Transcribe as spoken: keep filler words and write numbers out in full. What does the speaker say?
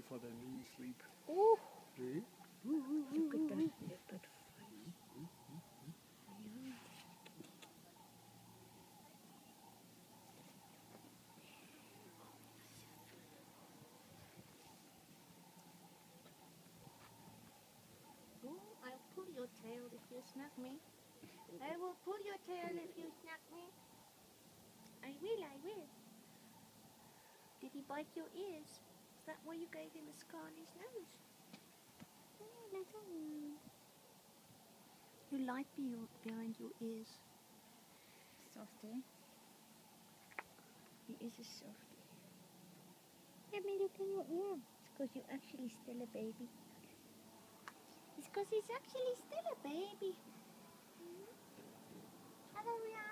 before they really sleep. Oh, See? look at that leopard face. Oh, I'll pull your tail if you snap me. I will pull your tail if you snap me. I will, I will. Did he bite your ears? Is that why you gave him a scar on his nose? Oh, little one. You like be behind your ears. Softy. He is a softie. Let me look in your ear. It's because you're actually still a baby. It's because he's actually still a baby. Hello, Rihanna.